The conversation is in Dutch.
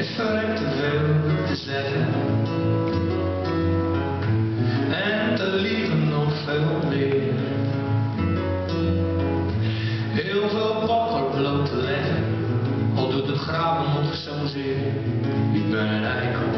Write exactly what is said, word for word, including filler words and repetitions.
heeft verrekt te veel te zeggen. En te liegen nog veel meer. Heel veel bakker bloot te leggen, al doet het graven nog zozeer. Ik ben een eikel.